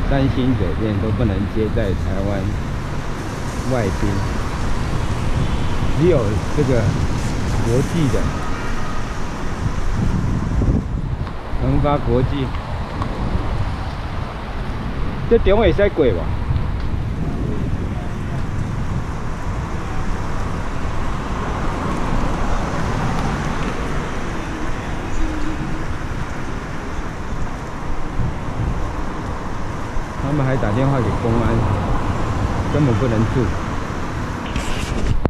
三星酒店都不能接待台湾外宾，只有这个国际的恒发国际，这中会使过吧？他们还打电话给公安，根本不能住。